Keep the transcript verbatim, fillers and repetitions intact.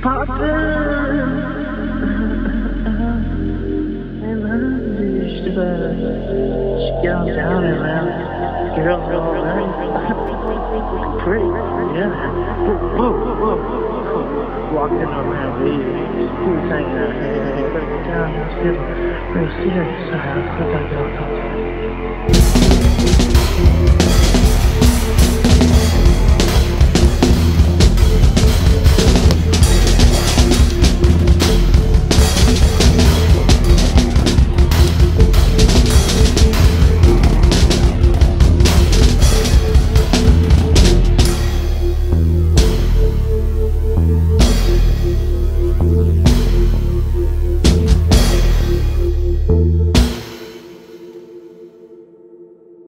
popped in. And then she got down and around. Girls are all right. Pretty, yeah. Whoa, whoa, whoa. Walked in on that lady. He was hanging out. Hey, hey, better get down. I was getting very serious. I was like,